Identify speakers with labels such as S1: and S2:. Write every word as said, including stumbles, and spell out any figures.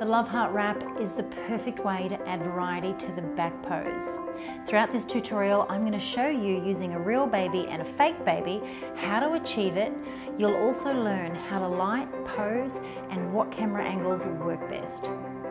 S1: The love heart wrap is the perfect way to add variety to the back pose. Throughout this tutorial, I'm going to show you using a real baby and a fake baby how to achieve it. You'll also learn how to light, pose, and what camera angles work best.